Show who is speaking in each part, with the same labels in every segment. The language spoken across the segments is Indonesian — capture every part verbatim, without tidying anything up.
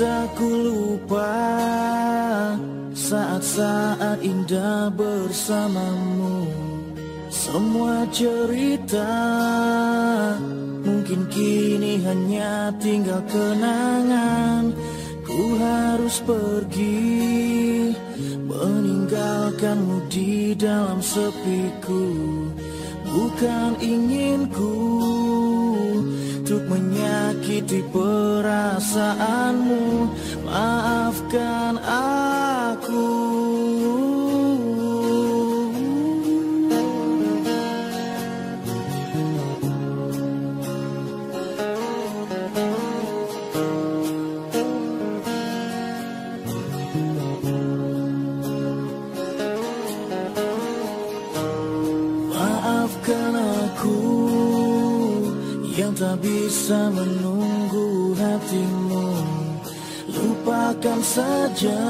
Speaker 1: bisa ku lupa saat-saat indah bersamamu. Semua cerita mungkin kini hanya tinggal kenangan. Ku harus pergi meninggalkanmu di dalam sepiku. Bukan inginku untuk menyakiti perasaanmu. Maafkan aku. Maafkan aku yang tak bisa menunggu hatimu. Lupakan saja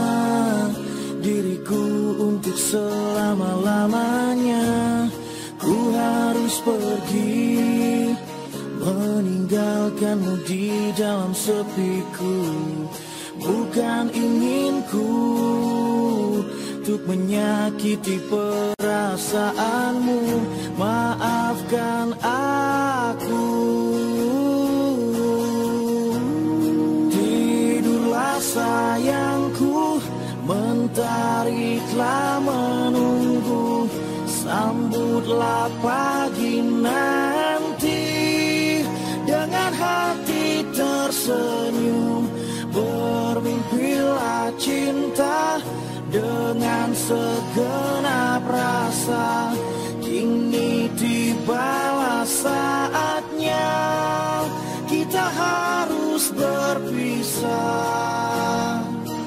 Speaker 1: diriku untuk selama-lamanya. Ku harus pergi meninggalkanmu di dalam sepiku. Bukan inginku untuk menyakiti perasaanmu. Maafkan aku. Tidurlah sayangku, mentari telah menunggu. Sambutlah pagi nanti dengan hati tersenyum. Bermimpilah cinta dengan segenap rasa. Kini tibalah saatnya kita harus berpisah.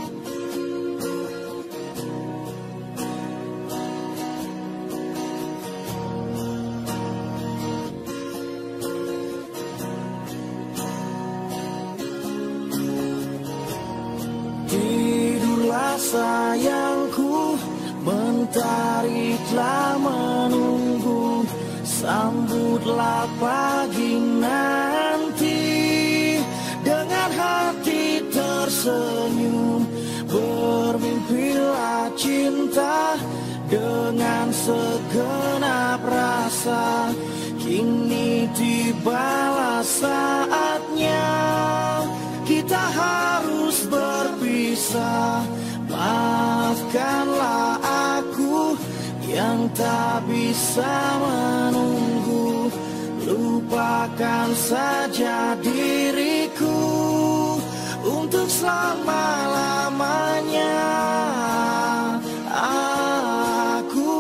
Speaker 1: Tidurlah sayangku, mentari telah menunggu. Sambutlah pagi nanti dengan hati tersenyum. Bermimpilah cinta dengan segenap rasa. Kini tibalah saatnya kita harus berpisah. Maafkanlah aku yang tak bisa menunggu. Lupakan saja diriku untuk selama-lamanya. Aku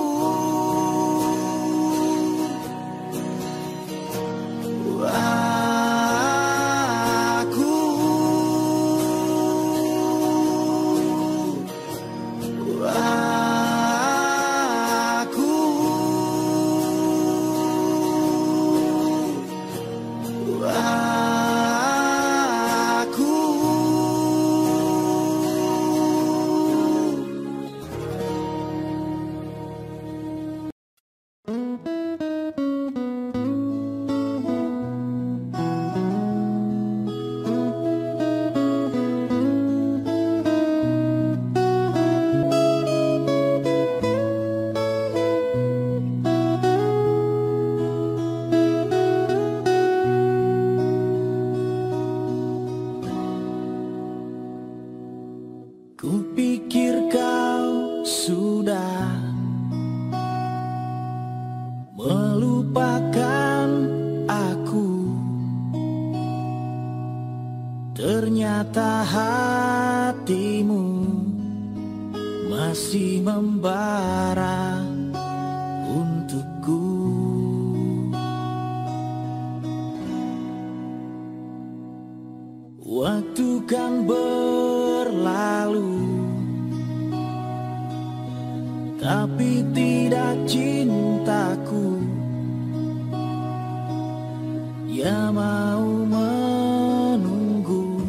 Speaker 1: Kupikir kau sudah melupakan aku. Ternyata hatimu masih membara untukku. Waktu kan berlalu, tapi tidak cintaku. Ya mau menunggu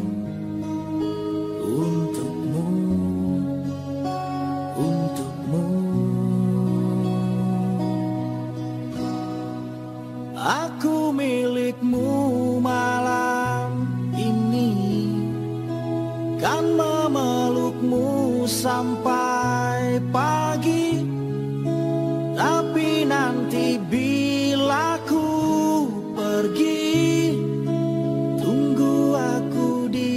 Speaker 1: untukmu, untukmu. Aku milikmu malam ini. kan memelukmu sampai pagi. Tapi nanti bila ku pergi, tunggu aku di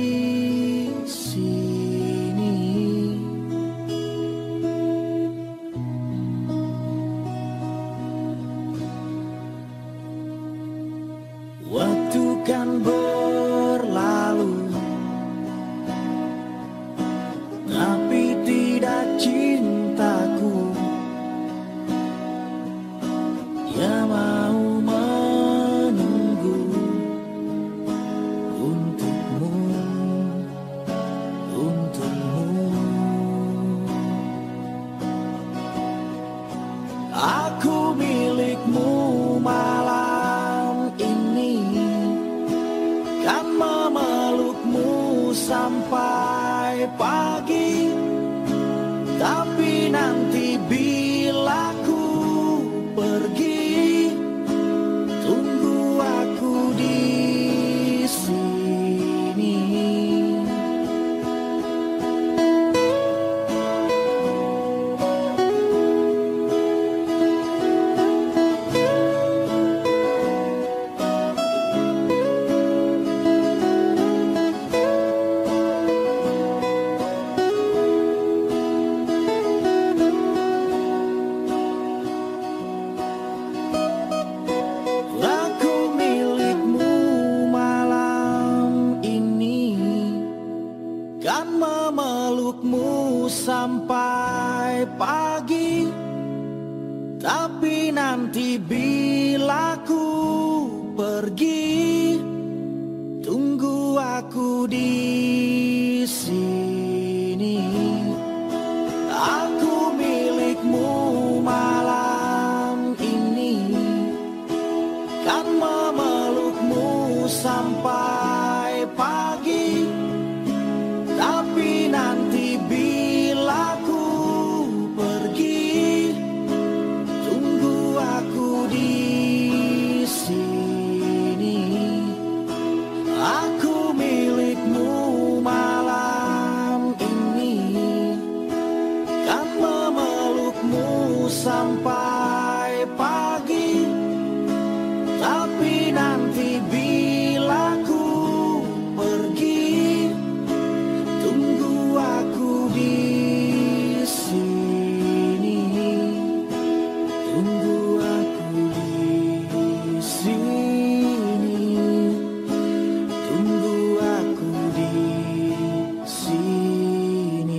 Speaker 1: sini. Waktu kan berlalu, tapi tidak cintaku yang mau menunggu untukmu, untukmu. Aku milikmu malam ini, kan memelukmu sampai pagi. Tapi nanti bila ku pergi, tunggu aku di sini. Kan memelukmu sampai pagi. Tapi nanti bila ku pergi, tunggu aku di sini. Aku milikmu malam ini, kan memelukmu sampai pagi. Tapi nanti bila ku pergi, tunggu aku di sini. Aku milikmu malam ini, kan memelukmu sampai pagi. Tapi nanti bila ku pergi, tunggu aku di sini. Tunggu aku di sini. Tunggu aku di sini.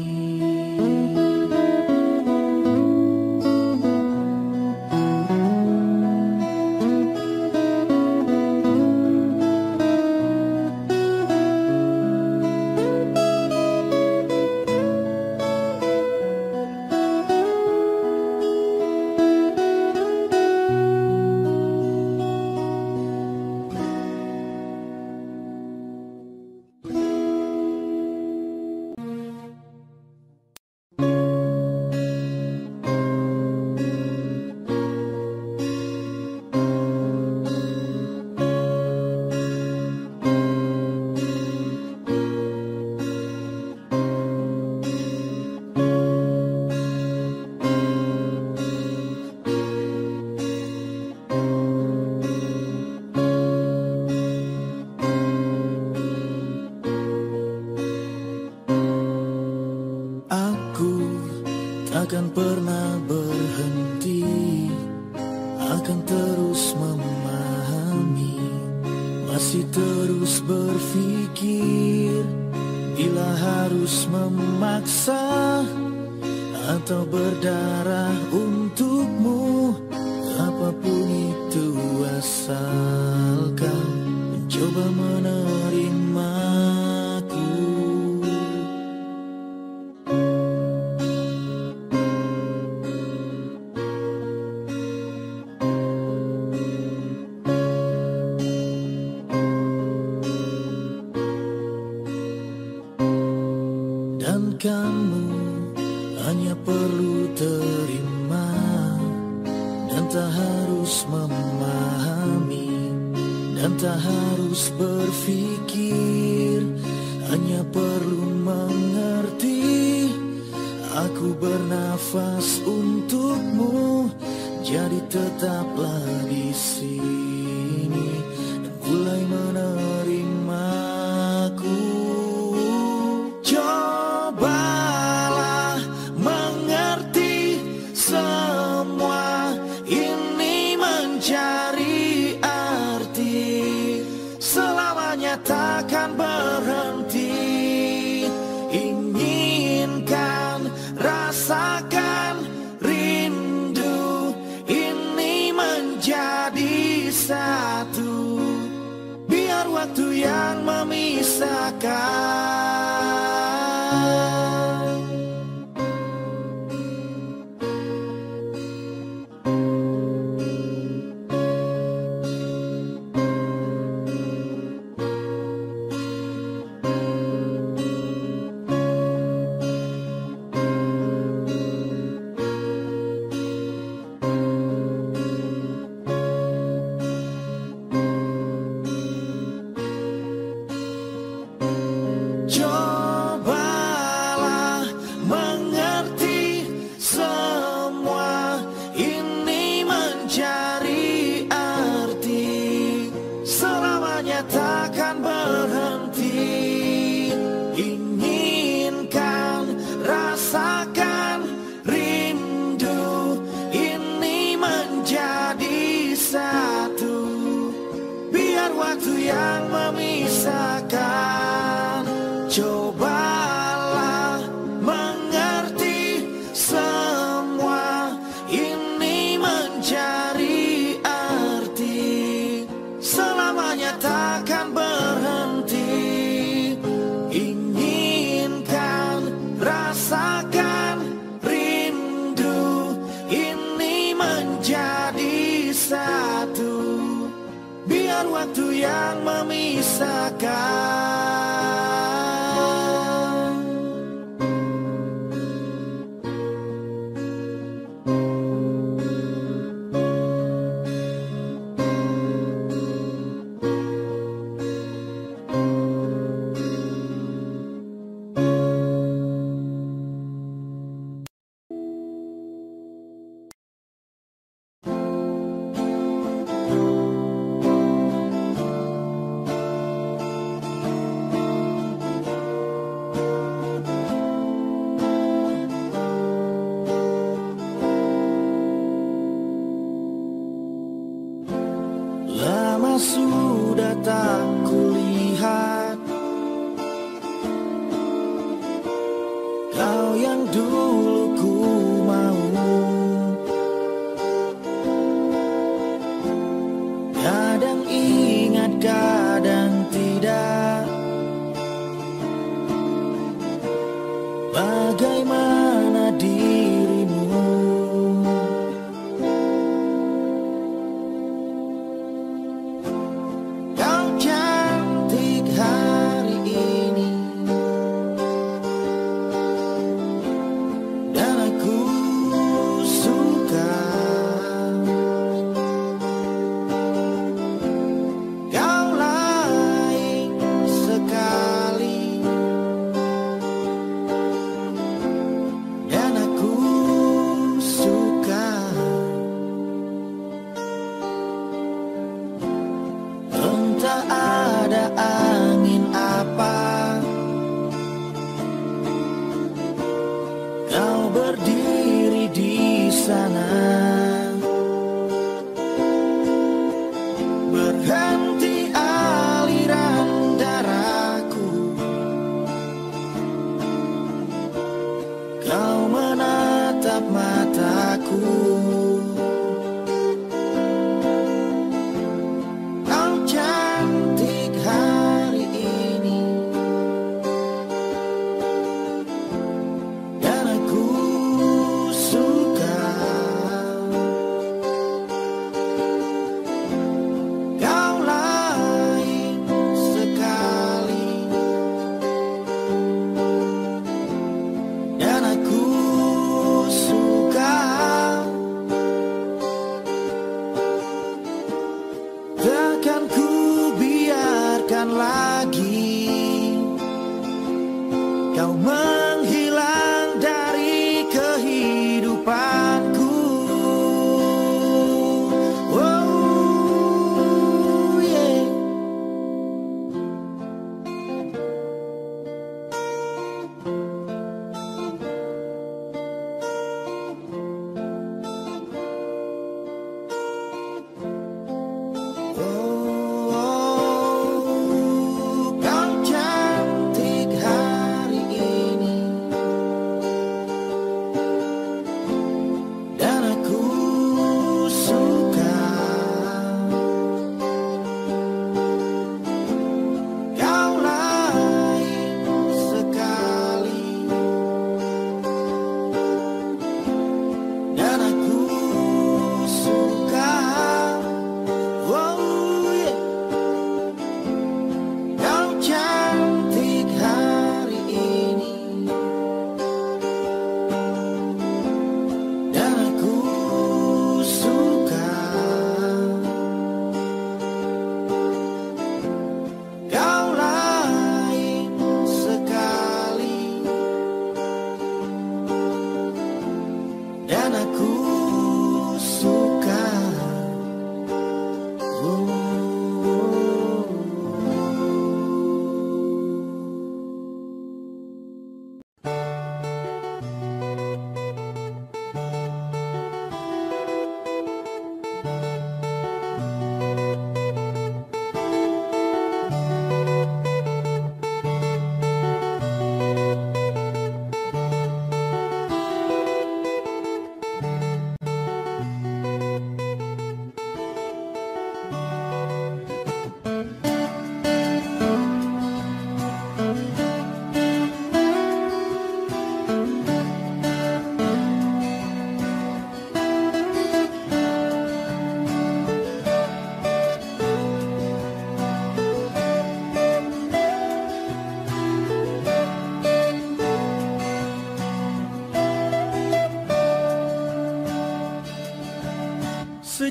Speaker 1: Takkan pernah berhenti, akan terus memahami, masih terus berpikir. Bila harus memaksa atau berdarah untukmu, apapun itu asalkan mencoba menerimaku. Dan kamu hanya perlu terima, dan tak harus memahami, dan tak harus berpikir hanya perlu mengerti. Aku bernafas untukmu, jadi tetaplah di sini dan mulai menerimaku. Cobalah mengerti, semua ini mencari arti, selamanya takkan berhenti. Inginkan, rasakan, rindu ini menjadi satu, biar waktu yang memisahkan. Cobalah mengerti, semua ini mencari arti, selamanya takkan berhenti. Inginkan, rasakan, rindu ini menjadi satu, biar waktu yang memisahkan. Cobalah mengerti, semua ini mencari arti, selamanya takkan berhenti. Inginkan, rasakan, rindu ini menjadi satu, biar waktu yang memisahkan. Lama sudah tak kulihat kau yang dulu ku mau. Kadang ingat, kadang tidak. Bagaimana dirimu? Ada angin apa, kau berdiri di sana, berhenti aliran darahku. Kau menatap mataku, lagi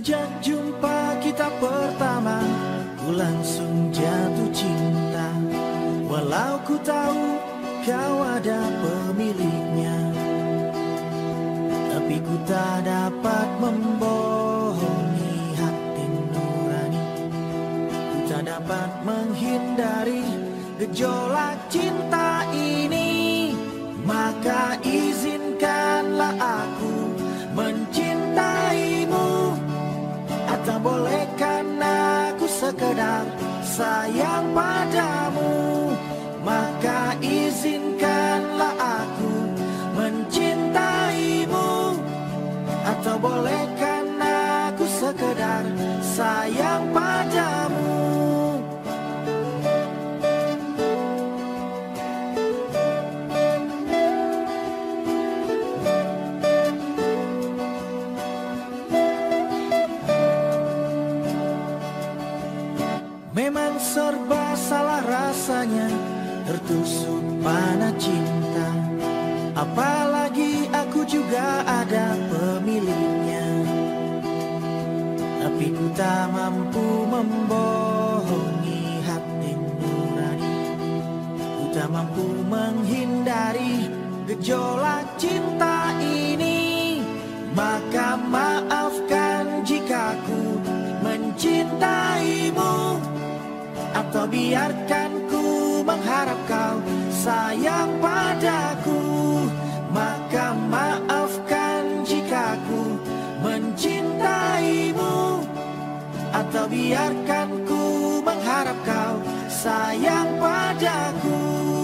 Speaker 1: Sejak jumpa kita pertama, ku langsung jatuh cinta. Walau ku tahu kau ada pemiliknya, tapi ku tak dapat membohongi hati nurani. Ku tak dapat menghindari gejolak cinta ini. Maka izinkanlah aku mencintaimu. Atau bolehkan aku sekedar sayang padamu. Maka izinkanlah aku mencintaimu. Atau bolehkan aku sekedar sayang padamu. Memang serba salah rasanya tertusuk panah cinta. Apalagi aku juga ada pemiliknya, tapi ku tak mampu membohongi hati nurani. Ku tak mampu menghindari gejolak cinta ini. Maka maafkan jika ku mencintaimu, atau biarkan ku mengharap kau sayang padaku. Maka maafkan jika ku mencintaimu, atau biarkan ku mengharap kau sayang padaku.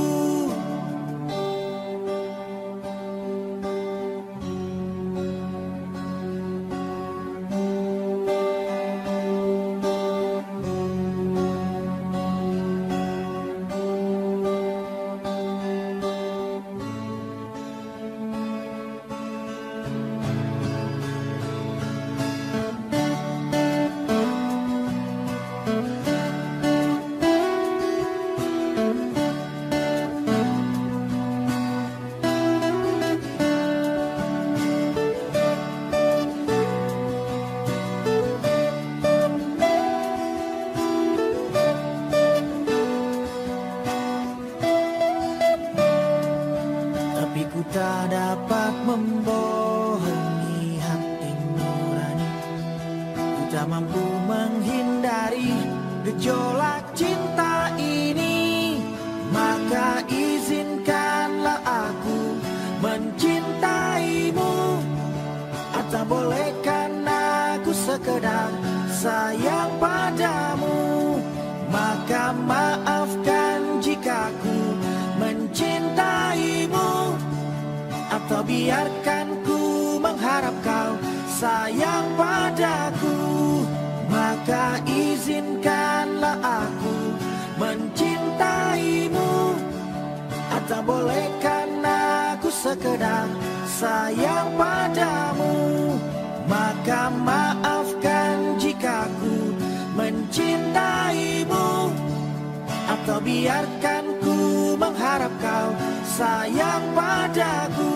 Speaker 1: Tak dapat membohongi hati nurani. Ku tak mampu menghindari gejolak cinta ini. Maka izinkanlah aku mencintaimu. Atau bolehkan aku sekedar sayang padamu. Maka maafkan jika ku mencintaimu, atau biarkan ku mengharap kau sayang padaku. Maka izinkanlah aku mencintaimu, atau bolehkan aku sekedar sayang padamu. Maka maafkan jika ku mencintaimu, atau biarkan ku mengharap kau sayang padaku.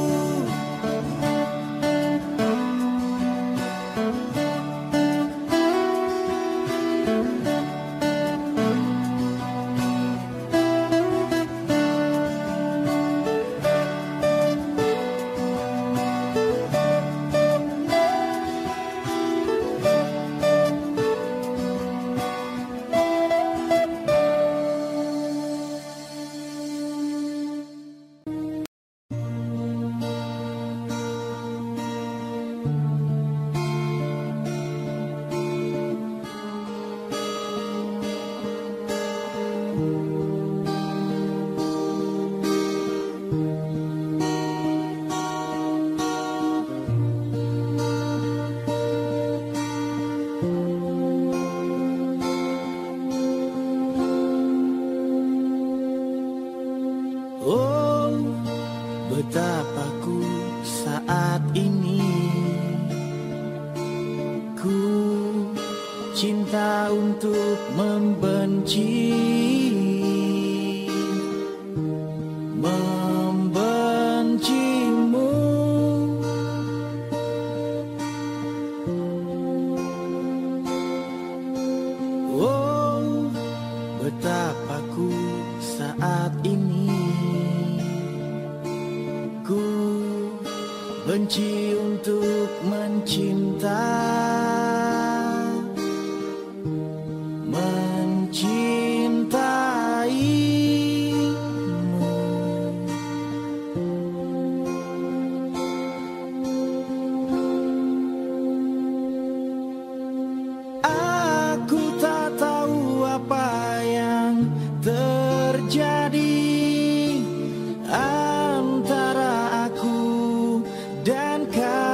Speaker 1: Oh, betapa ku saat ini ku cinta untuk membenci, membencimu. Oh, betapa ku saat ini ku benci untuk mencinta, mencintaimu. Aku tak tahu apa yang terjadi antara aku dan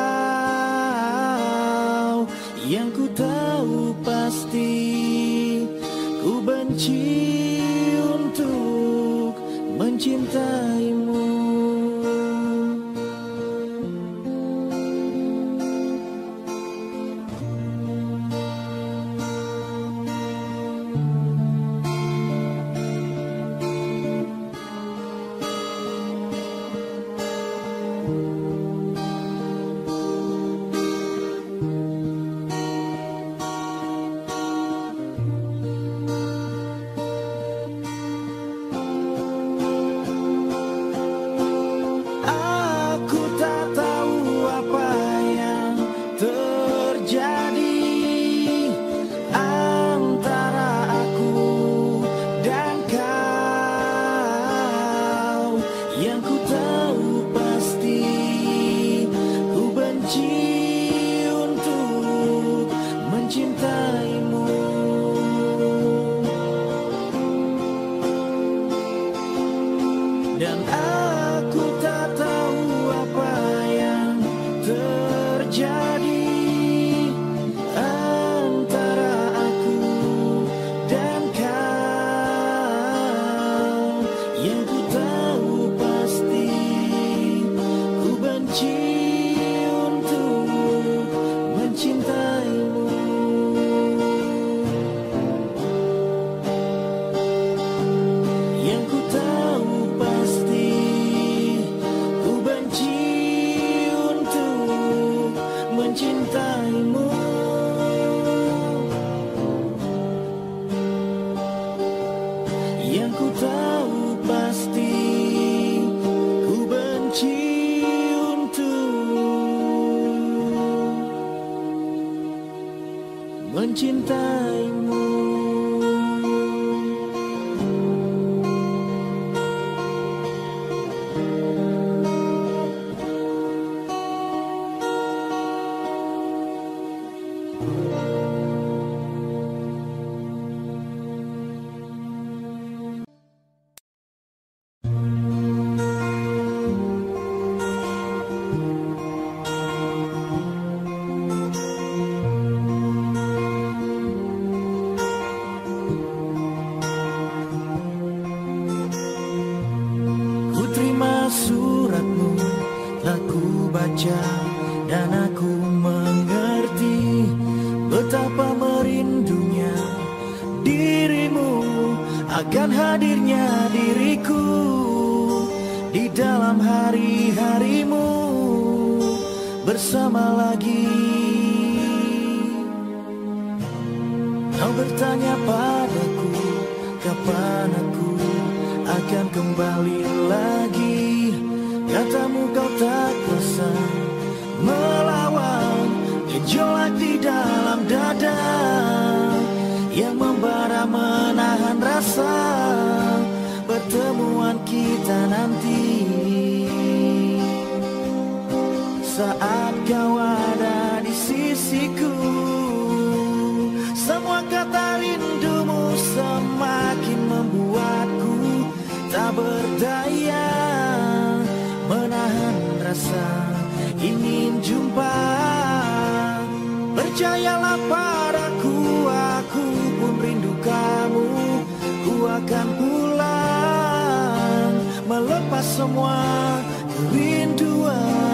Speaker 1: kau. Yang ku tahu pasti ku benci untuk mencintaimu. Dan aku tak tahu apa yang terjadi antara aku dan kau. Yang ku tahu pasti ku benci untuk mencintaimu. Yang ku tahu pasti ku benci untuk mencintaimu. Yang ku tahu pasti ku benci untuk mencintaimu. Suratmu telah ku baca dan aku mengerti betapa merindunya dirimu akan hadirnya diriku di dalam hari-harimu bersama lagi. Kau bertanya padaku kapan aku akan kembali lagi. Katamu kau tak kuasa melawan gejolak di dalam dada yang membara menahan rasa pertemuan kita nanti. Saat kau ada di sisiku, semua kata rindumu semakin membuatku tak berdaya menahan rasa ingin jumpa. Percayalah padaku, aku pun rindu kamu. Ku akan pulang melepas semua kerinduan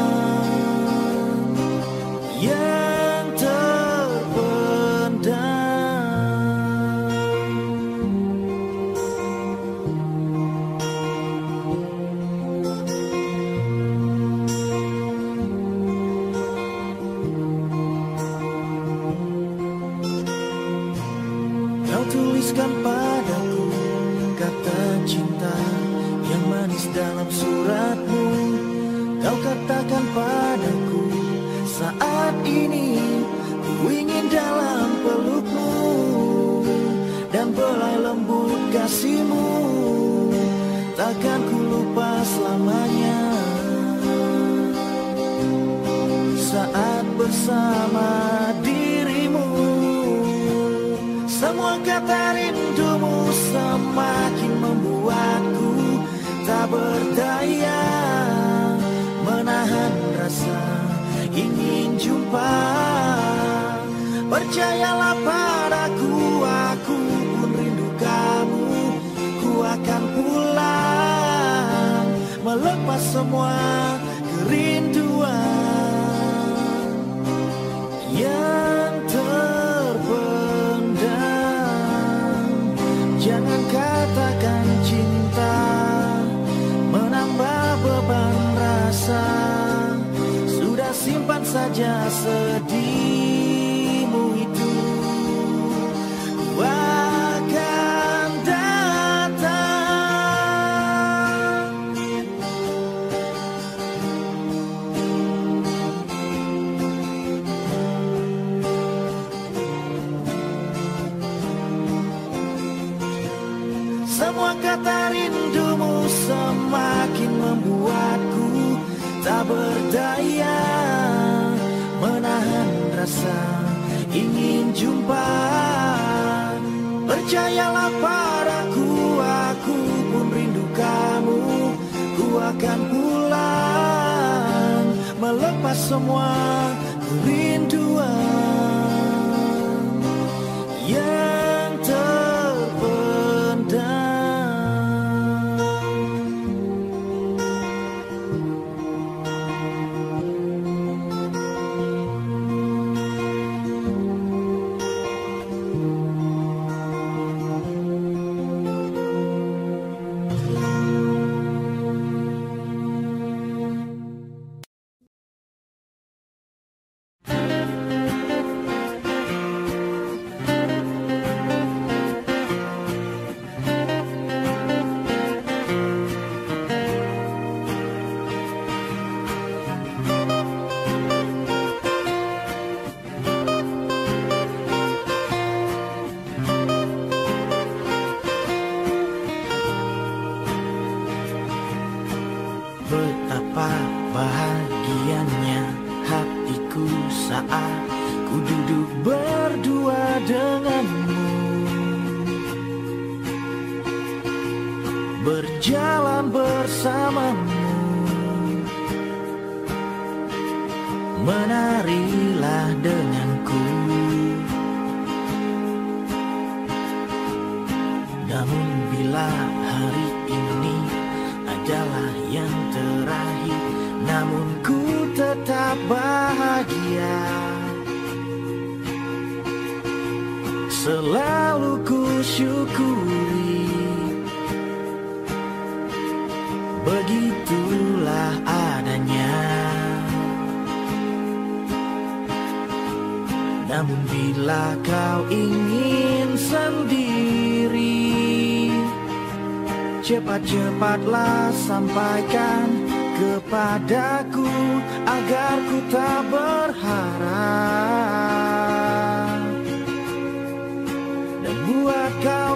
Speaker 1: yang terpendam. Kau tuliskan padaku kata cinta yang manis dalam suratmu. Kau katakan padaku saat ini ku ingin dalam pelukmu, dan belai lembut kasihmu takkan ku lupa selamanya. Saat bersama dirimu, semua kata rindumu semakin membuatku tak berdaya menahan rasa ingin jumpa. Percayalah padaku, aku pun rindu kamu. Ku akan pulang melepas semua kerinduan yang terpendam. Jangan katakan cinta menambah beban rasa. Sudah simpan saja sedihmu itu. Ku akan datang. Semua kata rindumu semakin membuatku tak berdaya menahan rasa ingin jumpa. Percayalah padaku, aku pun rindu kamu. Ku akan pulang melepas semua kerinduan yang terpendam. Betapa bahagianya hatiku saat ku duduk berdua denganmu, berjalan bersamamu. Menarilah denganku. Namun bila hari ini adalah yang terakhir, namun ku tetap bahagia. Selalu ku syukuri, begitulah adanya. Namun bila kau ingin sendiri, cepat-cepatlah sampaikan kepadaku agar ku tak berharap dan buat kau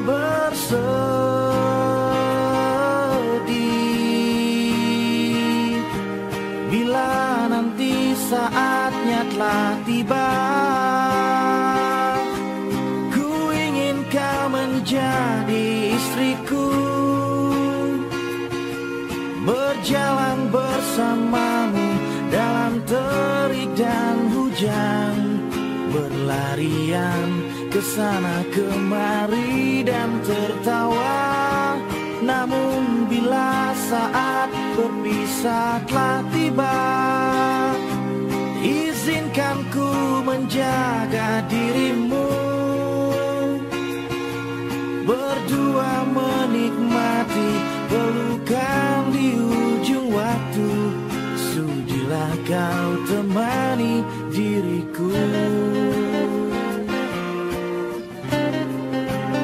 Speaker 1: bersedih. Bila nanti saatnya telah tiba, ku ingin kau menjadi istriku, berjalan bersamamu dalam terik dan hujan, berlarian ke sana kemari dan tertawa. Namun bila saat berpisah telah tiba, izinkan ku menjaga dirimu, berdua menikmati pelukan di ujung waktu. Sudilah kau temani diriku.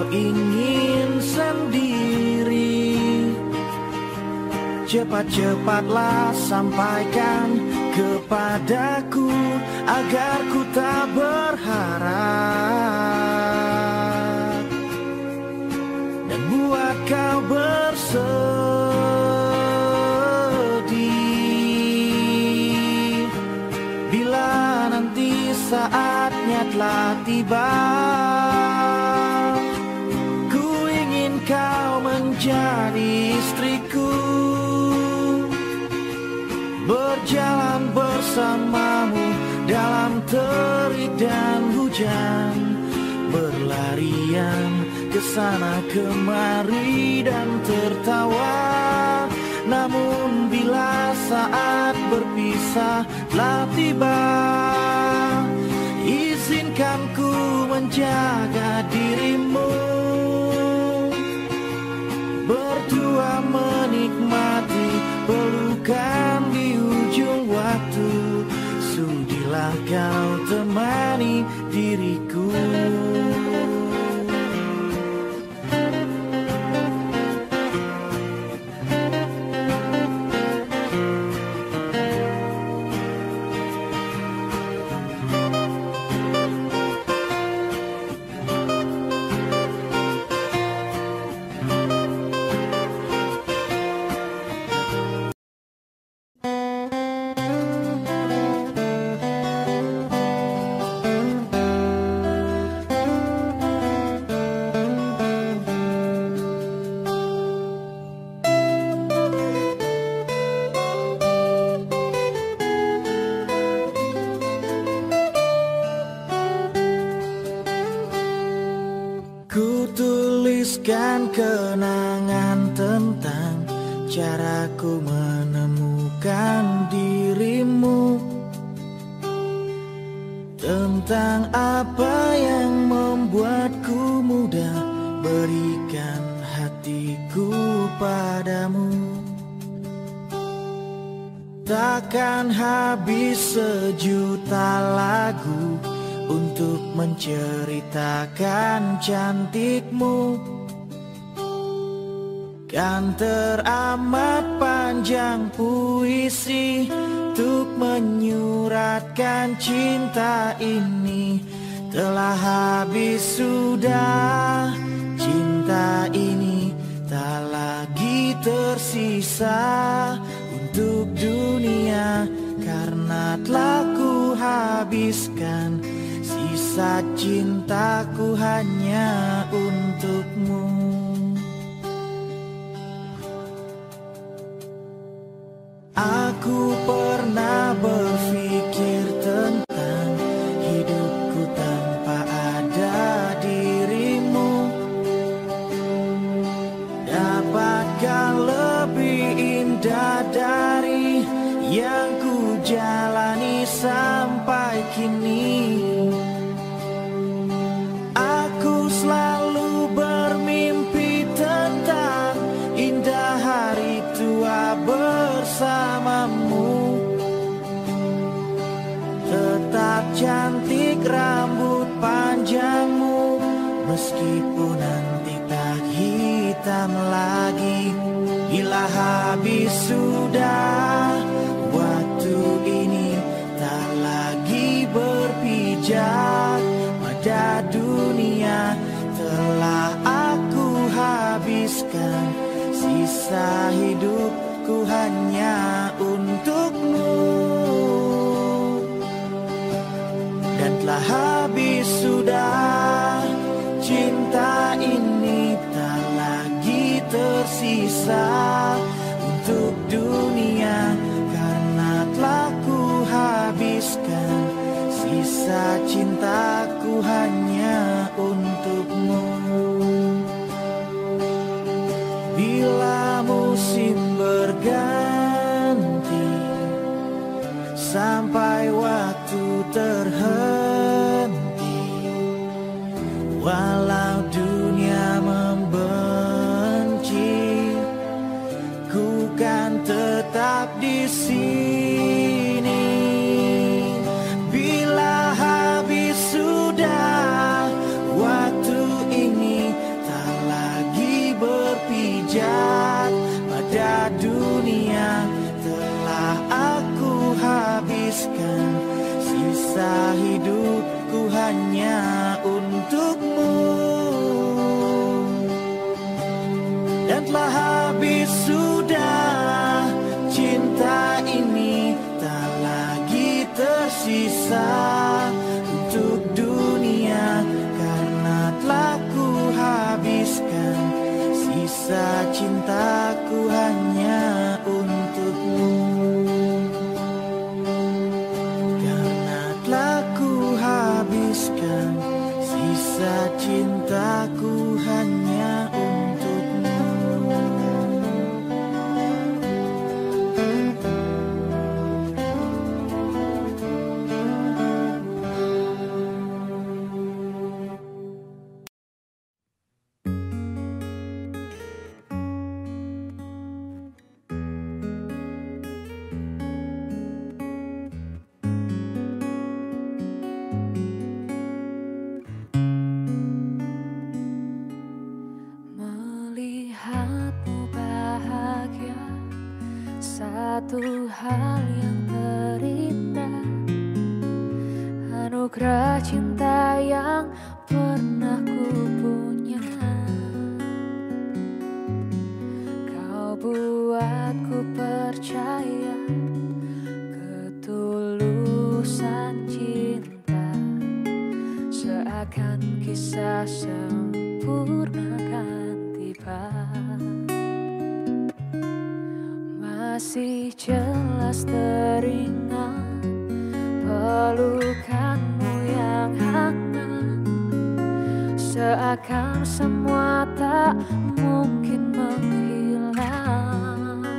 Speaker 1: ingin sendiri. Cepat-cepatlah sampaikan kepadaku agar ku tak berharap dan buat kau bersedih. Bila nanti saatnya telah tiba, ku ingin kau menjadi istriku, berjalan bersamamu dalam terik dan hujan, berlarian ke sana kemari dan tertawa. Namun bila saat berpisah telah tiba, izinkan ku menjaga dirimu, berdua menikmati pelukan di ujung waktu. Sudilah kau temani diriku. Tuliskan kenangan tentang caraku menemukan dirimu, tentang apa yang membuatku mudah berikan hatiku padamu. Takkan habis sejuta lagu untuk menceritakan cantikmu, kan teramat panjang puisi untuk menyuratkan cinta ini. Telah habis sudah cinta ini, tak lagi tersisa untuk dunia, karena telah ku habiskan sisa cintaku hanya untukmu. Aku pernah berpikir tentang hidupku tanpa ada dirimu. Dapatkah lebih indah dari yang ku jalani sampai kini? Aku selalu bermimpi tentang indah hari tua bersamamu. Tetap cantik rambut panjangmu, meskipun nanti tak hitam lagi. Bila habis sudah waktu ini, tak lagi berpijak pada dunia. Telah aku habiskan sisa hidupku hanya untukmu, dan telah habis sudah cinta ini, tak lagi tersisa untuk dunia, karena telah ku habiskan sisa cintaku hanya untukmu. Bila musim berganti sampai waktu terhenti, walau dunia membenci, ku kan tetap di sini. Bila habis sudah waktu ini,
Speaker 2: anugerah cinta yang pernah ku punya. Kau buatku percaya ketulusan cinta, seakan kisah sempurna kan tiba. Masih jelas teringat pelukanmu yang hangat, seakan semua tak mungkin menghilang.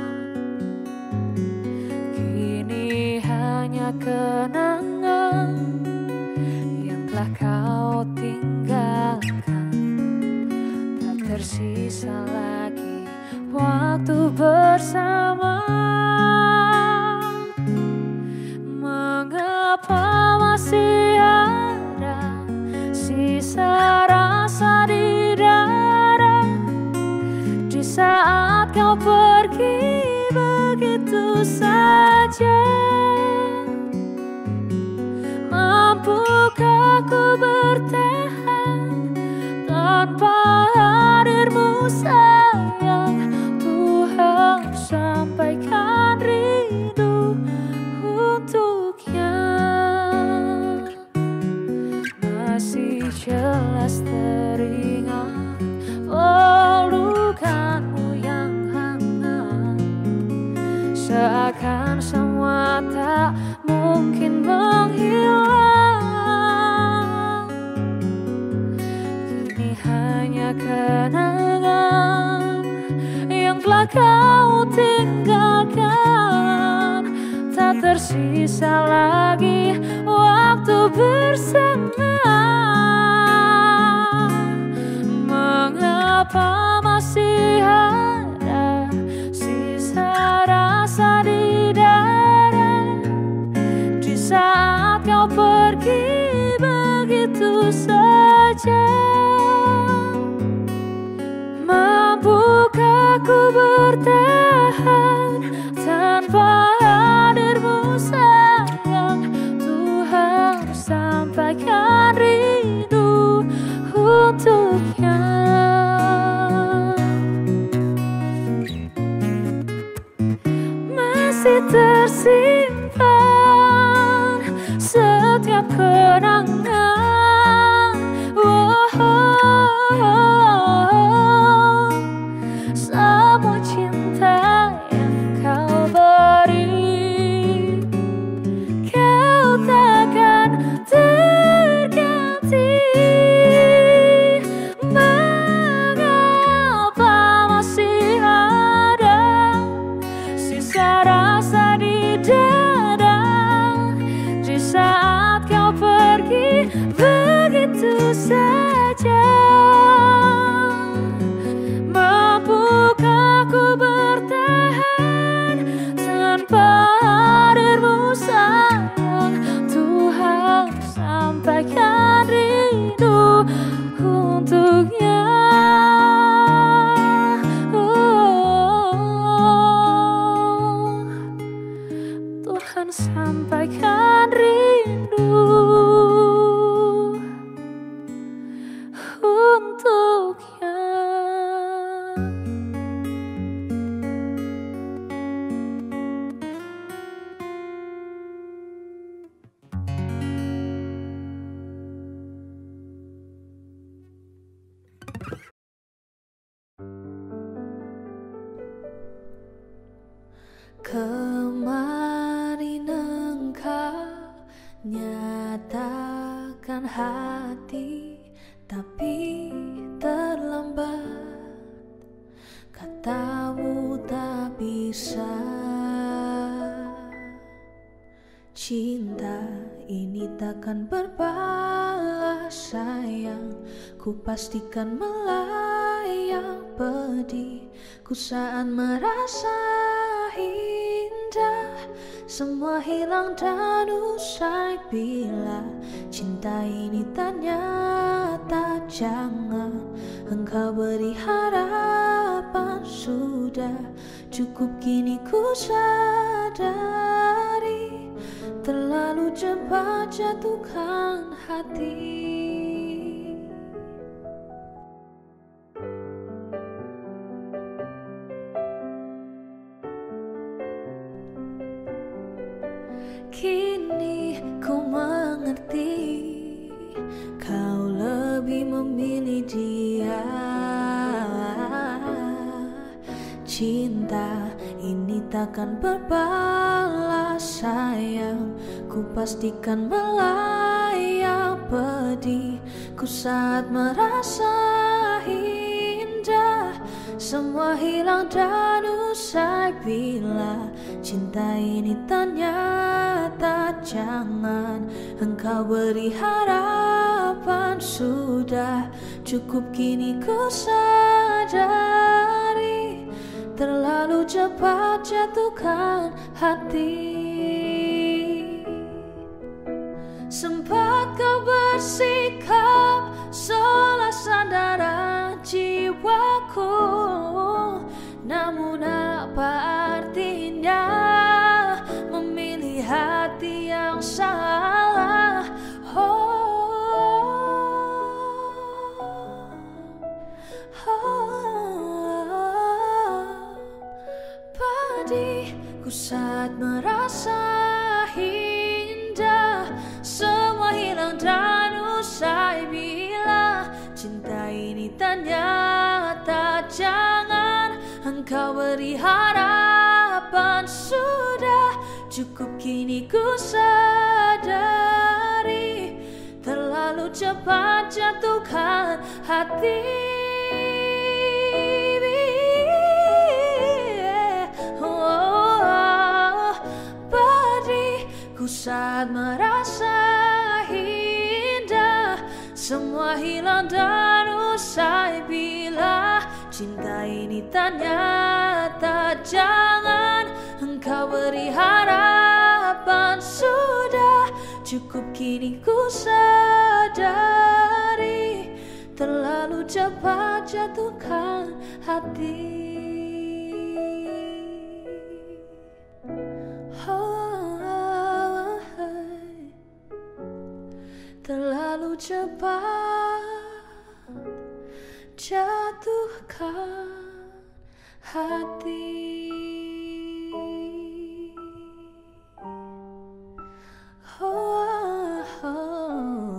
Speaker 2: Kini hanya kenangan yang telah kau tinggalkan, tak tersisa lagi waktu bersama. Mengapa masih ada sisa rasa di dada, di saat kau pergi begitu saja? Mampukah ku bertahan tanpa hadirmu sayang? Tuhan sampaikan rindu untuknya. Masih jelas teringat pelukanmu yang hangat, seakan semua tak mungkin menghilang. Kini hanya kenangan yang telah kau tinggalkan, tak tersisa lagi waktu bersama. Mengapa masih ada sisa rasa di dada, di saat kau pergi begitu saja? Mampukah ku bertahan tanpa hadirmu sayang? Tuhan sampaikan rindu untuknya. Masih tersimpan setiap kenangan, oh, oh, oh. Semua cinta yang kau beri, kau takkan terganti. Mengapa masih ada sisa rasa di dada, di saat kau pergi begitu saja? Mampukah ku bertahan tanpa hadirmu sayang? Tuhan sampaikan rindu untuknya. Oh, Tuhan sampaikan rindu untuknya. Kemarin engkau nyatakan hati, tapi terlambat. Katamu tak bisa. Cinta ini takkan berbalas sayang, ku pastikan melayang pedih. Ku saat merasa indah, semua hilang dan usai bila cinta ini ternyata jangan engkau beri harapan. Sudah cukup kini ku sadari, terlalu cepat jatuhkan hati. Kini ku mengerti, kau lebih memilih dia. Cinta ini takkan berbalas sayang, ku pastikan melayang pedihku saat merasa indah. Semua hilang dan usai bila cinta ini ternyata jangan engkau beri harapan. Sudah cukup kini ku sadari, terlalu cepat jatuhkan hati. Sempat kau bersikap seolah sandaran jiwaku, namun apa artinya memilih hati yang salah? Oh, oh, pedihku saat merasa indah. Semua hilang dan usai bila cinta ini ternyata jangan engkau beri harapan. Sudah cukup kini ku sadari, terlalu cepat jatuhkan hati. Oh, pedihku saat merasa indah. Semua hilang dan usai bila cinta ini ternyata jangan engkau beri harapan. Sudah cukup kini ku sadari, terlalu cepat jatuhkan hati. Oh, terlalu cepat jatuhkan hati. Oh, oh.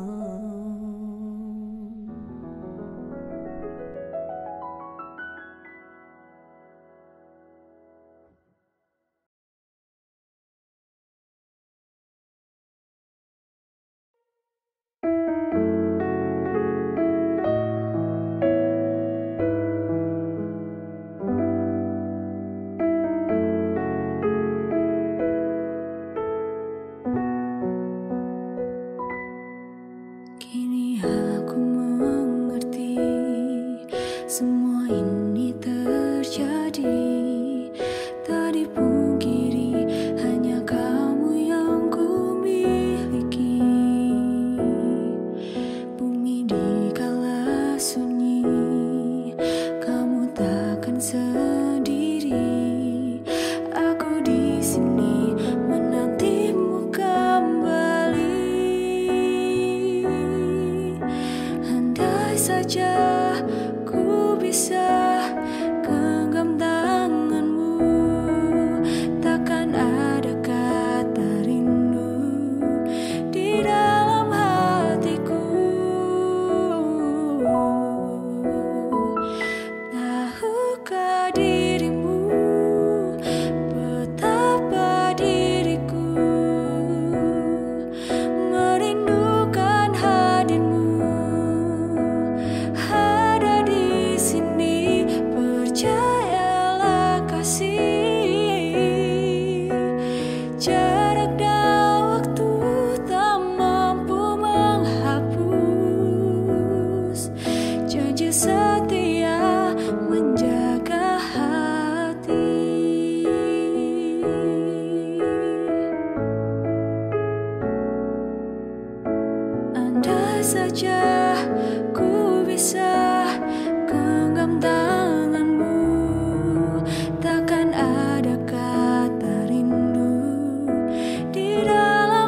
Speaker 2: Takkan ada kata rindu di dalam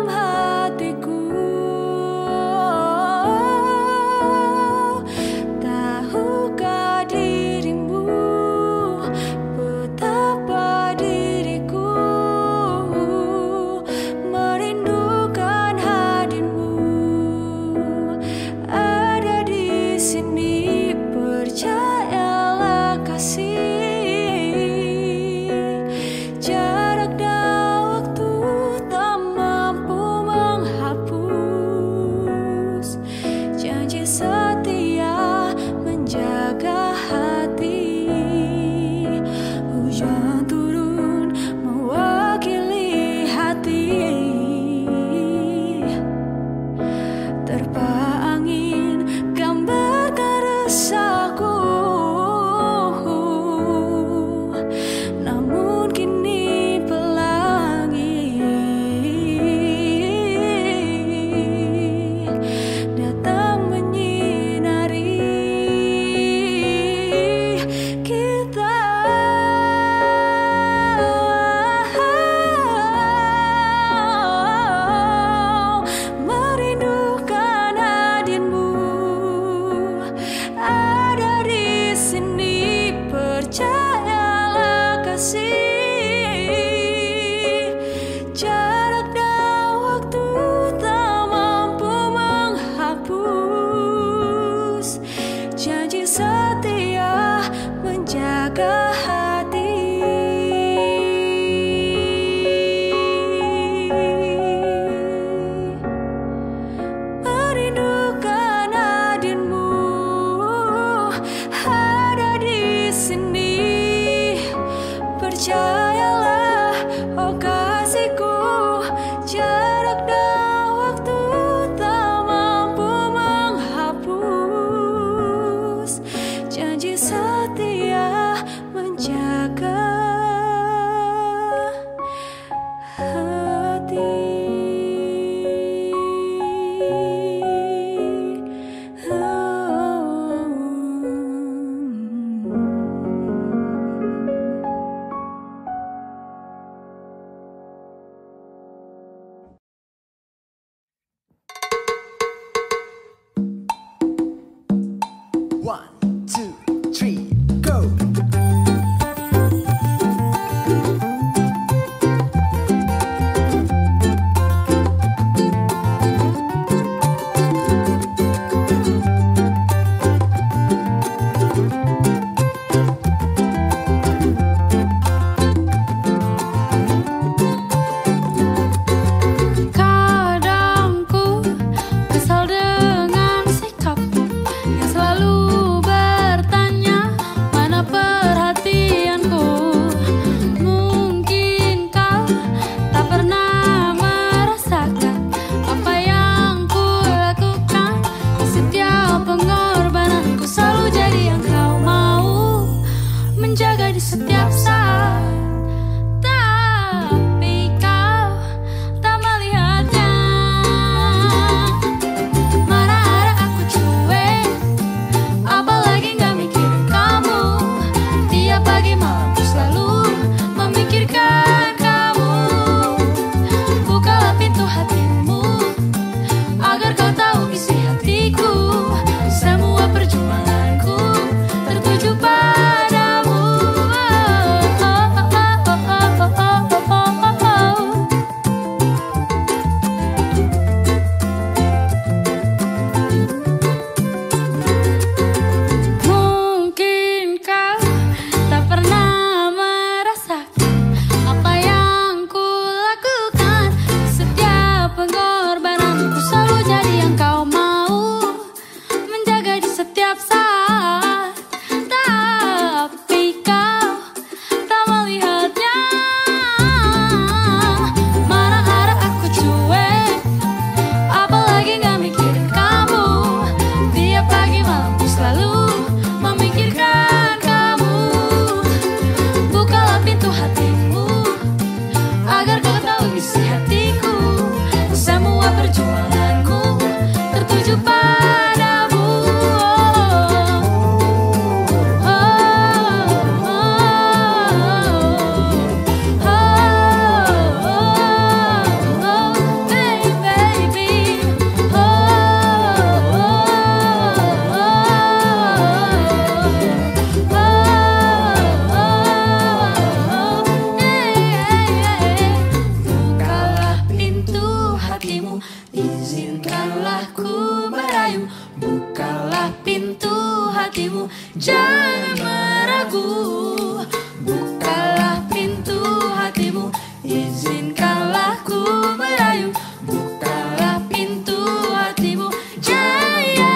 Speaker 2: hatimu. Izinkanlah ku merayu, bukalah pintu hatimu. Jangan meragu, bukalah pintu hatimu. Izinkanlah ku merayu, bukalah pintu hatimu. Jaya.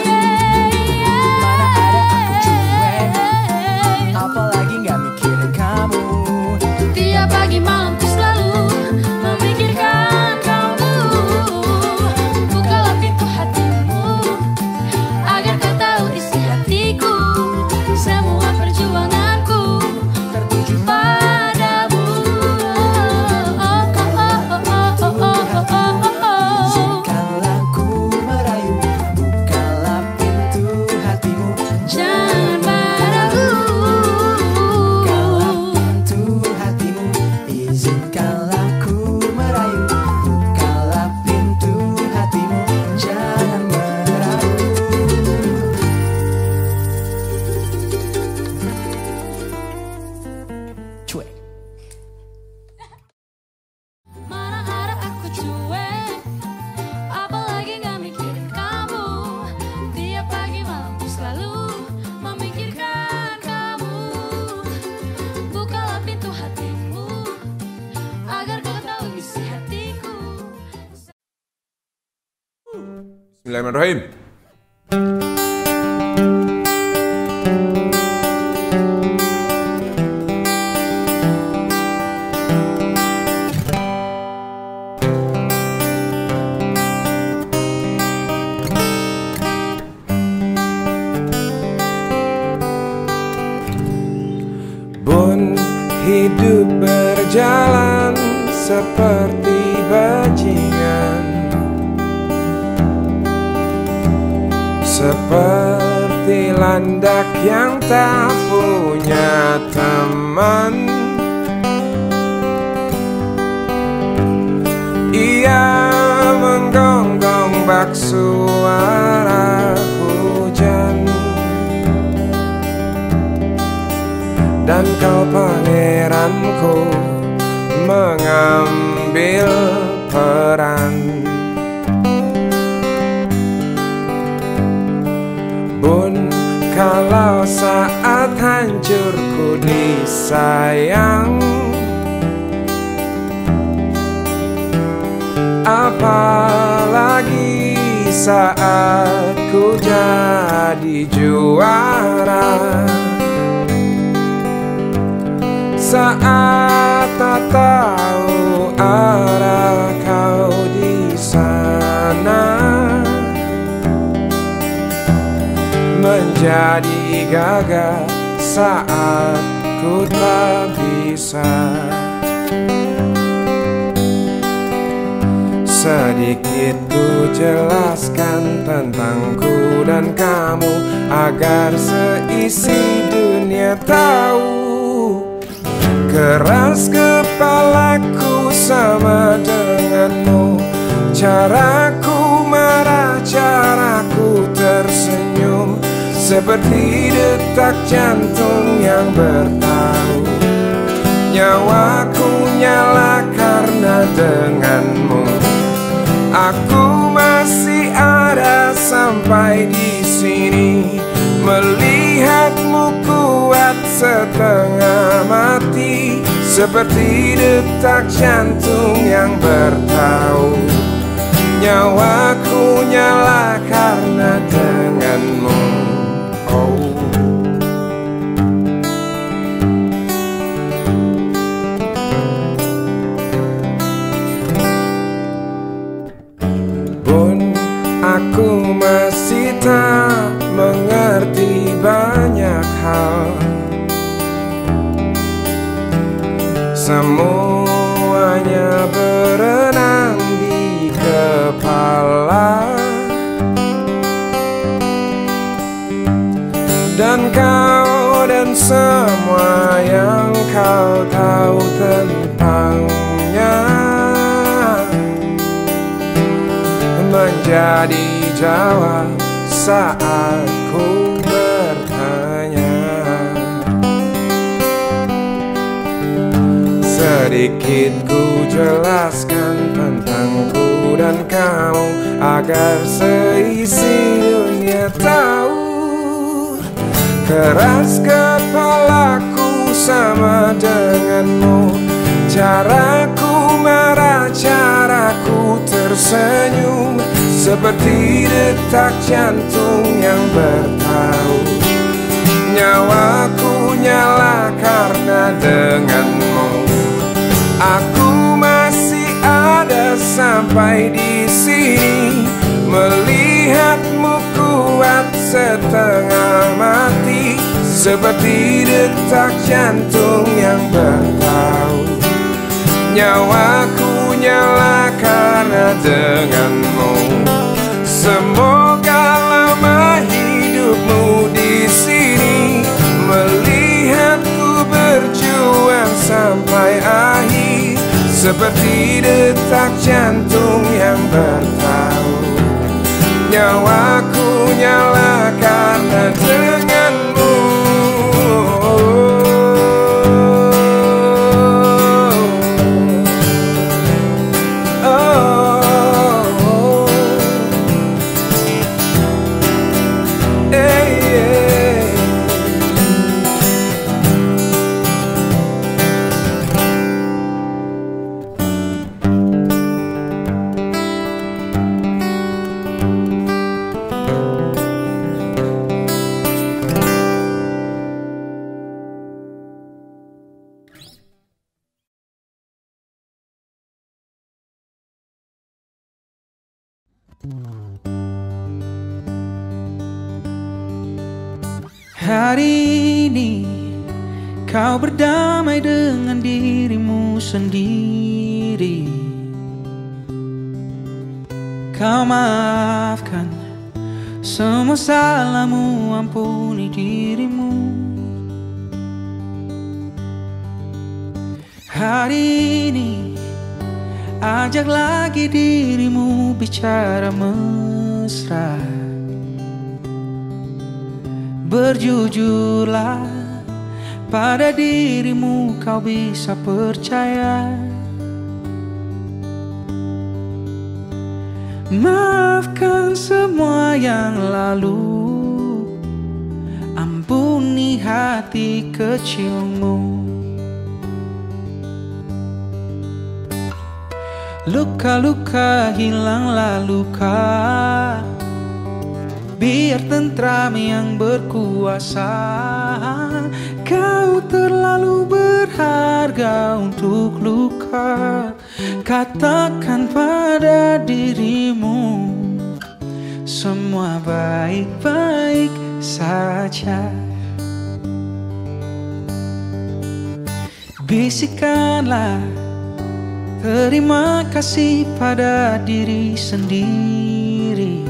Speaker 1: Mana ada aku cuek, apalagi gak mikirin kamu.
Speaker 2: Tiap pagi malam ku selalu memikirkan kamu. Bukalah pintu hatimu, agar kau tahu isi hatiku. Semua perjuanganku tertuju padamu. Oh, oh, oh, oh, oh, oh, oh, oh, oh.
Speaker 1: Izinkanlah ku merayu, bukalah pintu hatimu.
Speaker 2: Jangan meragu,
Speaker 1: Bukalah pintu hatimu. Izinkanlah ku merayu, bukalah pintu hatimu. Jangan meragu. Cuek.
Speaker 2: mana ada aku cuek, apalagi gak mikirin kamu. Tiap pagi malam ku selalu memikirkan kamu. Bukalah pintu hatimu, agar kau tahu isi hatiku.
Speaker 3: Bismillahirrahmanirrahim. Bun, hidup berjalan seperti bajingan, seperti landak yang tak punya teman. Ia menggonggong bak suara hujan, dan kau pangeranku mengambil peran. Bun, kalau saat hancurku disayang, apalagi saat ku jadi juara. Saat tak tahu arah kau di sana, menjadi gagah saat ku tak bisa. Sedikit ku jelaskan tentangku dan kamu, agar seisi dunia tahu. Keras kepalaku sama denganmu, caraku marah, caraku tersenyum, seperti detak jantung yang bertahu. Nyawaku nyala karena denganmu, aku masih ada sampai di sini. Melihatmu kuat setengah mati, seperti detak jantung yang bertahu. Nyawaku nyala karena denganmu. Oh. Bun, aku masih tak mengerti banyak hal. Semuanya berenang di kepala, dan kau dan semua yang kau tahu tentangnya menjadi jawab saat ku bertanya. Sedikit ku jelaskan tentangku dan kamu, agar seisi dunia tahu. Keras kepalaku sama denganmu, caraku marah, caraku tersenyum, seperti detak jantung yang bertaut. Nyawaku nyala karena denganmu, aku masih ada sampai di sini. Melihatmu kuat setengah mati, seperti detak jantung yang bertaut. Nyawaku nyala karena denganmu. Semoga lama hidupmu di sini, melihatku berjuang sampai akhir, seperti detak jantung yang bertaut. Nyawaku nyala karena denganmu.
Speaker 4: Hari ini kau berdamai dengan dirimu sendiri. Kau maafkan semua salahmu, ampuni dirimu. Hari ini ajak lagi dirimu bicara mesra. Berjujurlah pada dirimu, kau bisa percaya. Maafkan semua yang lalu, ampuni hati kecilmu. Luka-luka hilanglah luka, biar tentram yang berkuasa. Kau terlalu berharga untuk luka. Katakan pada dirimu, semua baik-baik saja. Bisikanlah terima kasih pada diri sendiri.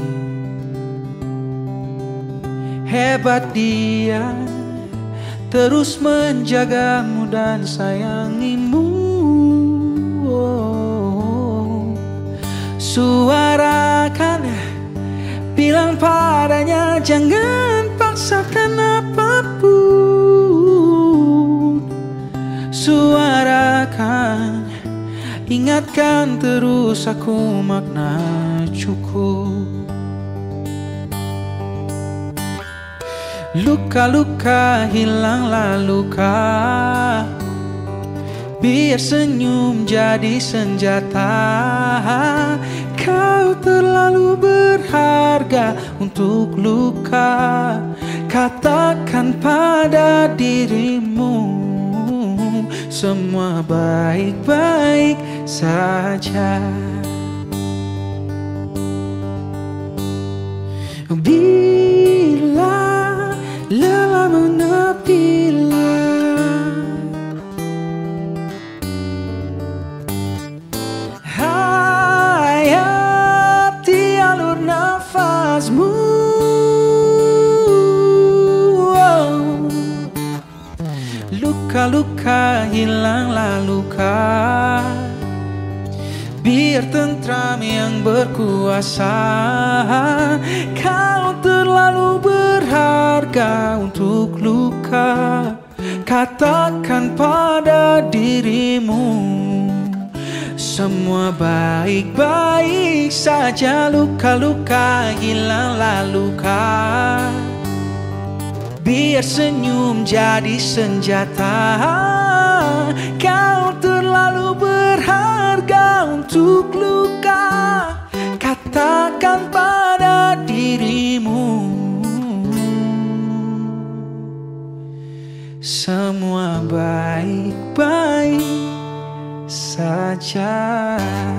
Speaker 4: Hebat dia, terus menjagamu dan sayangimu. Oh, suarakan, bilang padanya jangan paksakan apapun. Suarakan, ingatkan terus aku makna cukup. Luka-luka hilanglah luka, biar senyum jadi senjata. Kau terlalu berharga untuk luka. Katakan pada dirimu, semua baik-baik saja. Bila lelah menepilah, hayati alur nafasmu. Luka-luka hilanglah luka, biar tentram yang berkuasa. Kau terlalu berharga untuk luka. Katakan pada dirimu, Semua baik-baik saja, luka-luka hilanglah luka. Biar senyum jadi senjata. Kau terlalu berharga untuk luka. Katakan pada dirimu, semua baik-baik saja.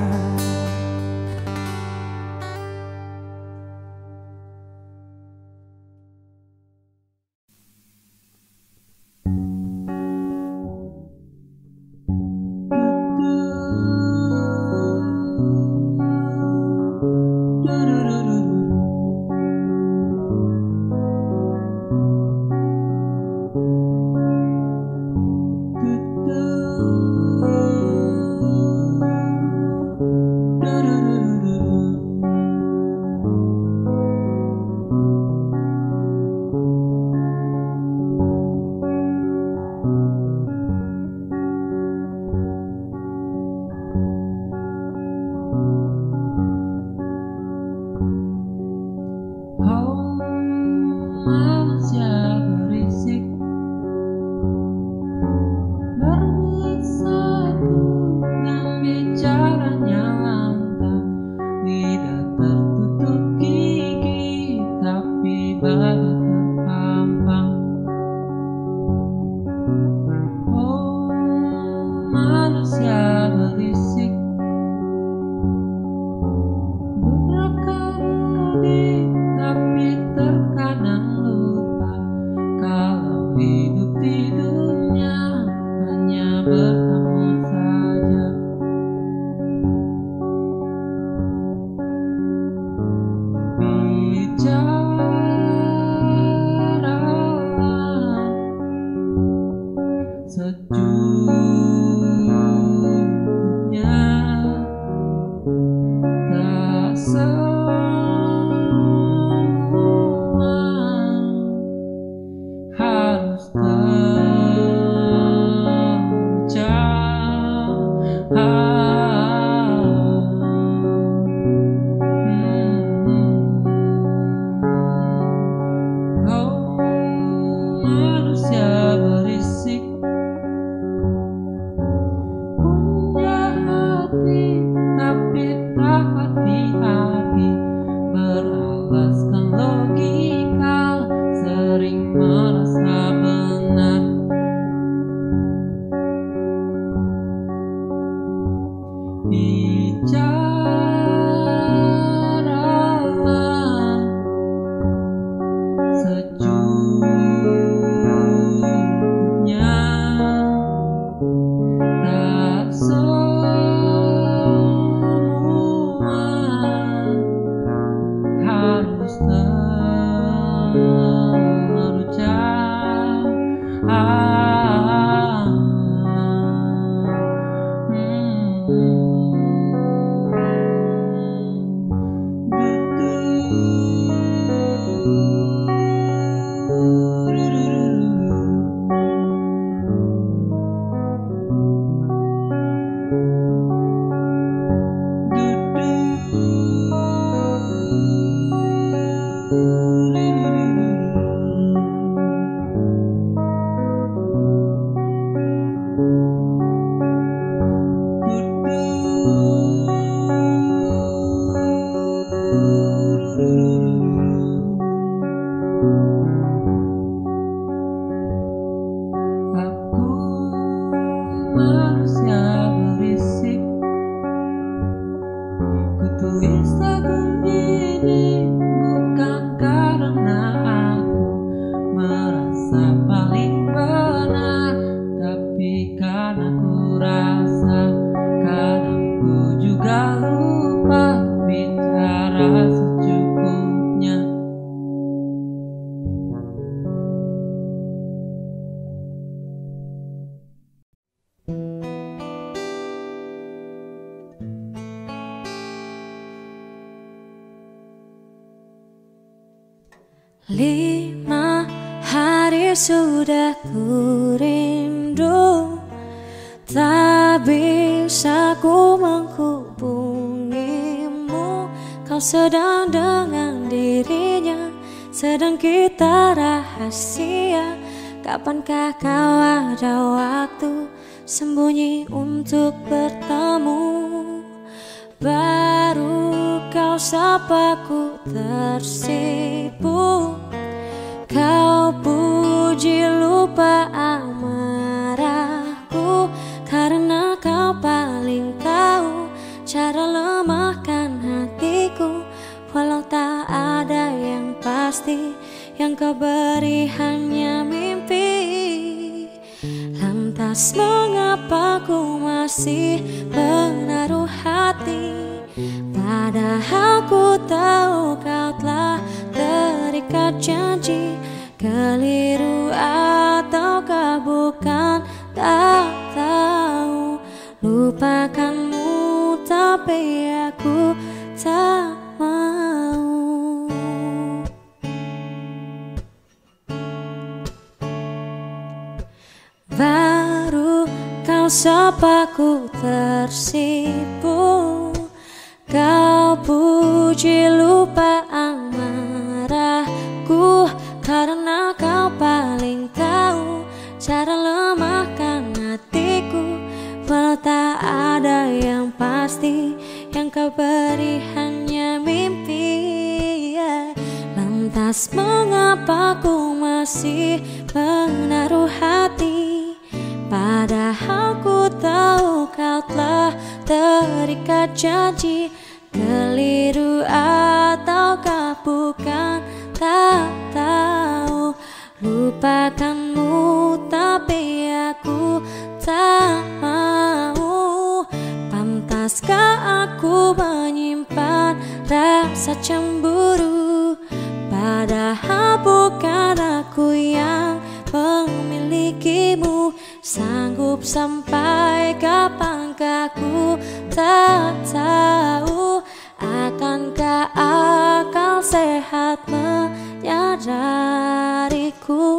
Speaker 2: Lima hari sudah ku rindu, tak bisa bisa ku menghubungimu. Kau sedang dengan dirinya, sedang kita rahasia. Kapankah kau ada waktu sembunyi untuk bertemu? Baru kau sapaku tersipu. Kau puji lupa amarahku, karena kau paling tahu cara lemahkan hatiku. Walau tak ada yang pasti, yang kau beri hanya mimpi. Lantas mengapa ku masih menaruh hati, padahal ku tahu kau telah terikat janji. Keliru ataukah bukan, tak tahu. Lupakanmu tapi aku tak mau. Baru kau sapaku tersipu. Kau puji lupa amarahku, karena kau paling tahu cara lemahkan hatiku. Walau tak ada yang pasti, yang kau beri hanya mimpi. Lantas mengapa ku masih menaruh hati, padahal ku tahu kau telah terikat janji. Keliru ataukah bukan, tak tahu. Lupakanmu tapi aku tak mau. Pantaskah aku menyimpan rasa cemburu, padahal bukan aku yang memilikimu. Sanggup sampai kapankah ku tak tahu. Akankah akal sehat menyadariku?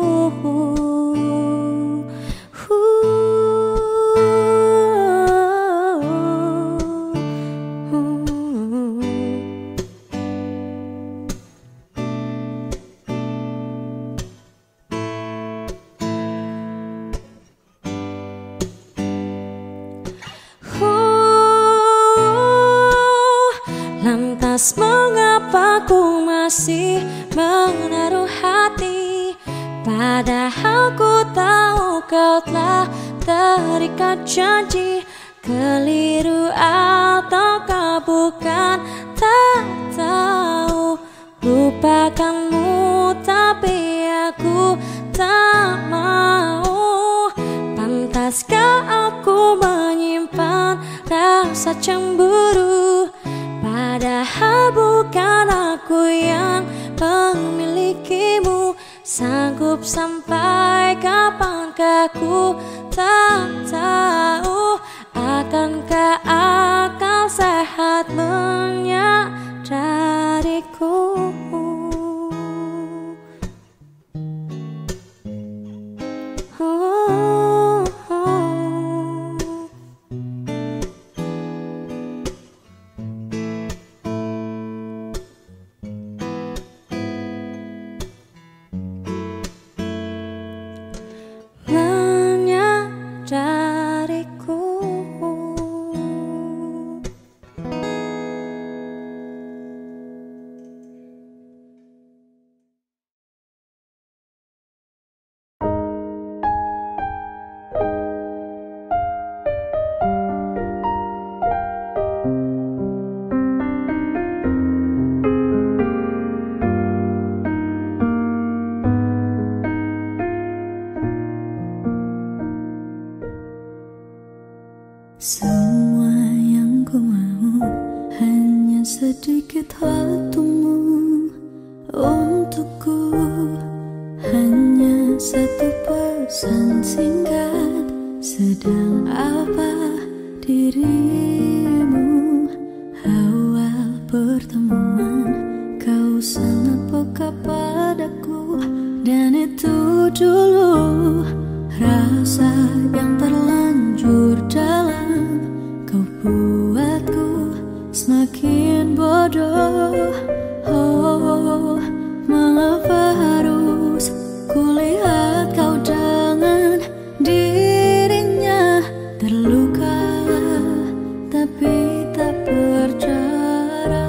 Speaker 2: Lantas mengapa ku masih menaruh hati, padahal ku tahu kau telah terikat janji. Keliru ataukah bukan, tak tahu. Lupakanmu tapi aku tak mau. Pantaskah aku menyimpan rasa cemburu, padahal bukan aku yang memilikimu. Sanggup sampai kapankah ku tak tahu. Akankah akal sehat menyadariku? Oh, oh. Menyadariku.
Speaker 5: Semua yang ku mau hanya sedikit waktumu untukku. Hanya satu pesan singkat, sedang apa dirimu? Awal pertemuan kau sangat peka padaku, dan itu dulu rasa yang terlanjur dalam bodoh. Oh, mengapa harus kulihat kau dengan dirinya terluka tapi tak bercara.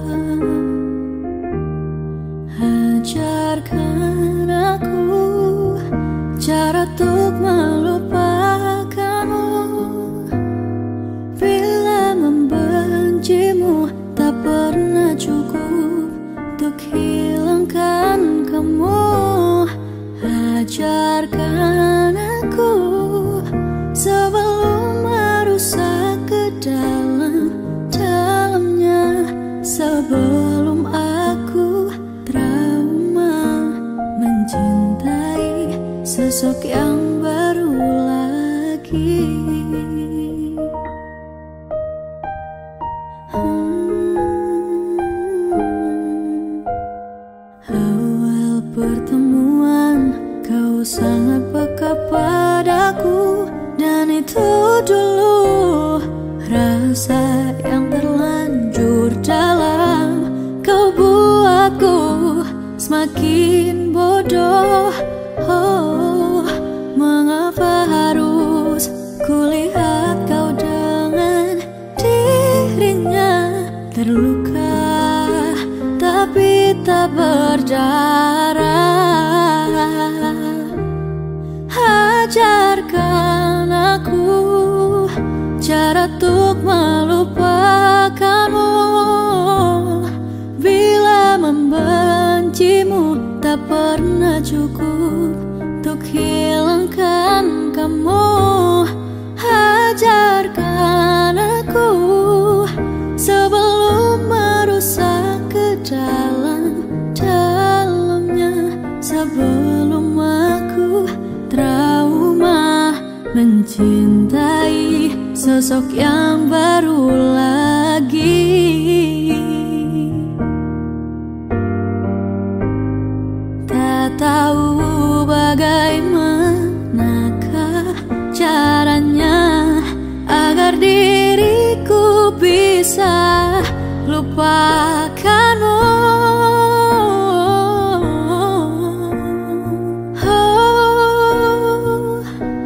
Speaker 5: Ajarkan aku cara untuk melupakanmu. Bila membencimu tak pernah cukup untuk hilangkan kamu. Ajarkan aku sebelum merusak ke dalam-dalamnya, sebelum aku trauma mencintai sosok yang baru lagi. Hmm. Awal pertemuan kau sangat peka padaku, dan itu dulu rasa yang terlanjur dalam. Kau buatku semakin bodoh. Oh, mengapa harus kulihat kau dengan dirinya terluka tapi tak berdarah. Ajarkan aku cara untuk melupakanmu. Bila membencimu tak pernah cukup untuk hilangkan kamu. Ajarkan aku sebelum merusak ke dalam-dalamnya, sebelum aku trauma mencintai sosok yang baru lagi. Tak tahu bagaimanakah caranya agar diriku bisa lupakanmu. Oh,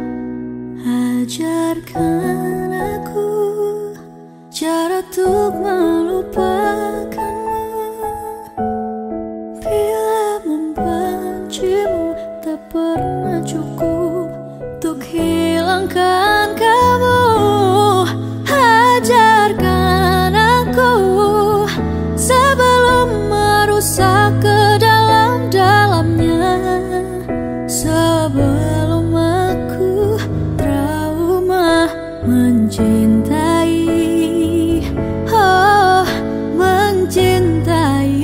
Speaker 5: ajarkan aku cara untuk melupakanmu. Bila membencimu tak pernah cukup untuk hilangkan kamu. Ajarkan aku sebelum merusak ke dalam-dalamnya, sebelum aku trauma mencintai. Oh, mencintai,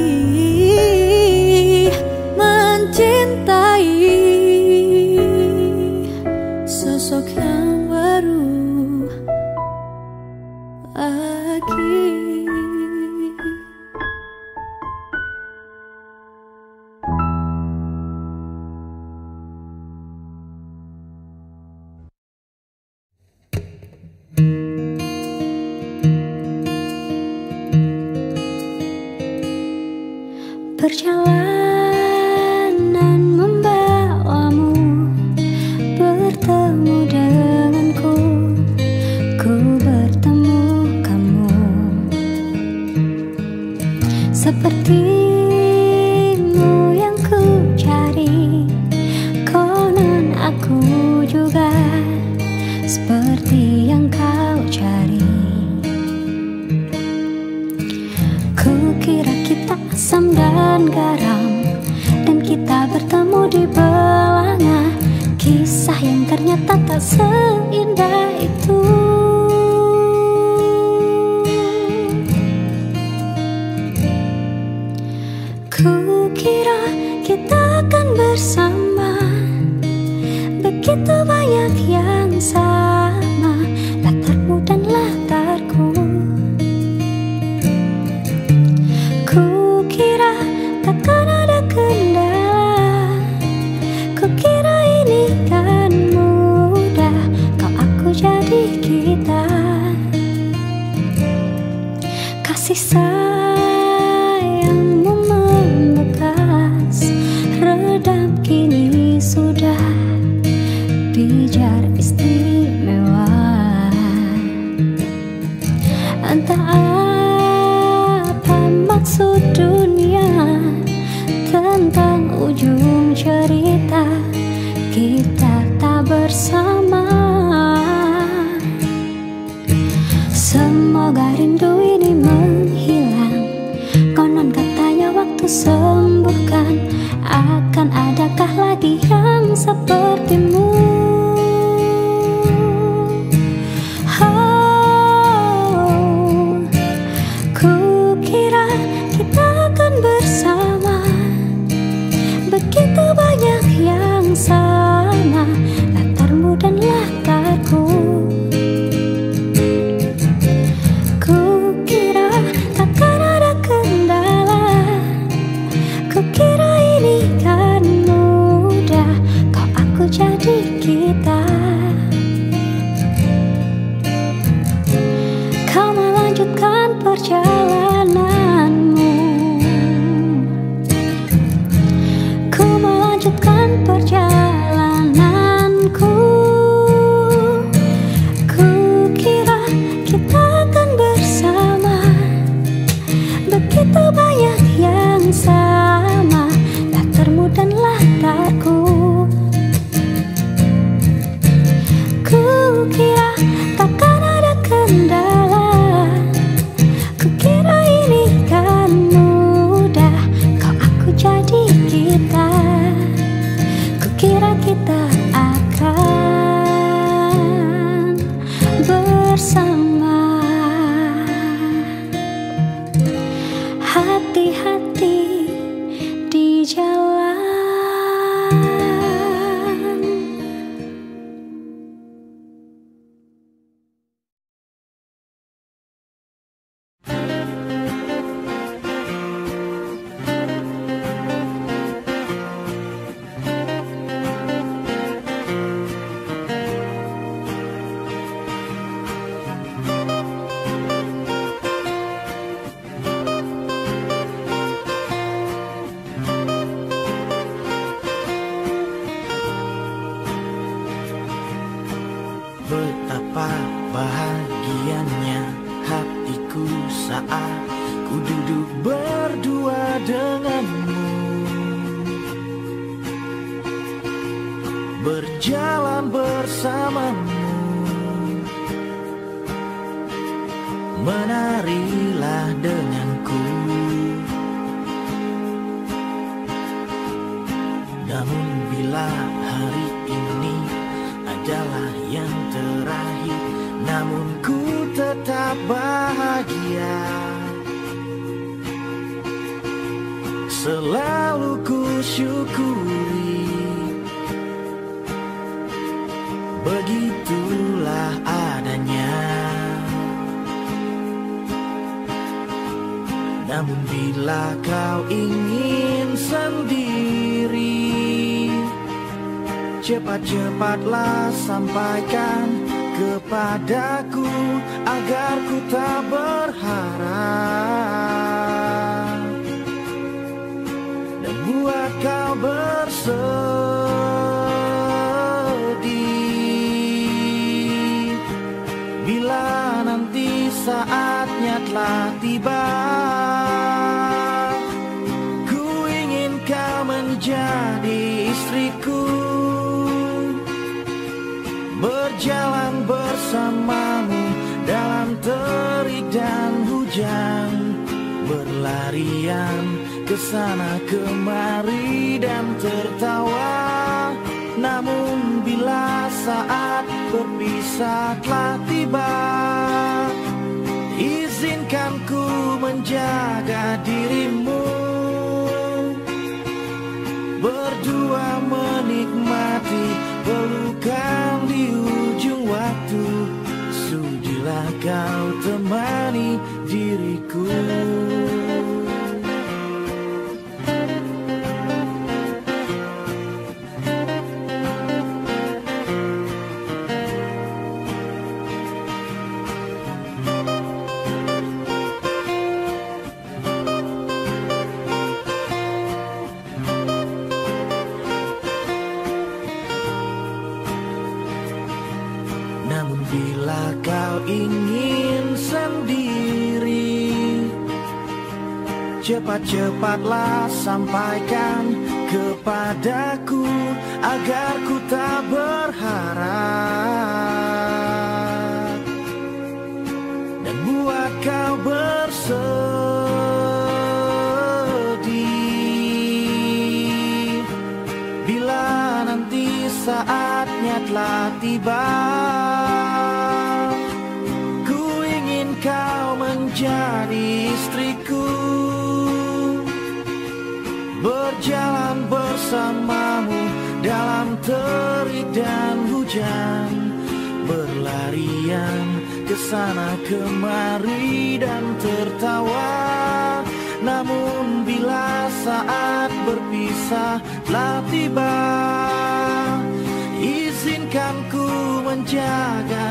Speaker 5: mencintai sosok yang baru lagi. Perjalanan membawamu bertemu denganku, ku bertemu kamu. Sepertimu yang ku cari, konon aku juga seperti yang kau cari. Kukira kita asam dan garam, dan kita bertemu di belanga. Kisah yang ternyata tak seindah itu. Kukira kita akan bersama, begitu banyak yang sama, latarmu dan latarku. Kukira takkan ada kendala, kukira ini kan mudah, kau aku jadi kita. Kasih sayang ku sembuhkan. Akan adakah lagi yang sepertimu? Oh, ku kira kita akan bersama. Begitu banyak yang sama, latarmu dan latarku. Ku kira takkan ada kendala. Ku kira ini kan mudah, kau aku jadi kita. Kau melanjutkan perjalananmu, ku melanjutkan perjalananku. Ku kira kita akan bersama. Begitu banyak yang sama, latarmu dan latarku. Ku kira takkan ada kendala. Ku kira ini kan mudah, kau aku jadi kita. Ku kira kita akan bersama. Hati-hati di jalan.
Speaker 4: Betapa bahagianya hatiku saat ku duduk berdua denganmu, berjalan bersamamu. Menarilah denganku. Namun bila hari ini adalah yang terakhir, namun ku tetap bahagia. Selalu ku syukuri, begitulah adanya. Namun bila kau ingin sendiri, cepat-cepatlah sampaikan kepadaku agar ku tak berharap dan buat kau bersedih. Bila nanti saatnya telah tiba, ku ingin kau menjadi istriku, berjalan bersamamu dalam terik dan hujan, berlarian kesana kemari dan tertawa. Namun bila saat berpisah telah tiba, izinkan ku menjaga dirimu, berdua menikmati pelukan di ujung waktu. Sudilah kau temani diriku. Namun bila kau ingin sendiri, cepat-cepatlah sampaikan kepadaku agar ku tak berharap dan buat kau bersedih. telah tiba. Ku ingin kau menjadi istriku, berjalan bersamamu dalam terik dan hujan, berlarian kesana kemari dan tertawa. Namun bila saat berpisah telah tiba, izinkan ku menjaga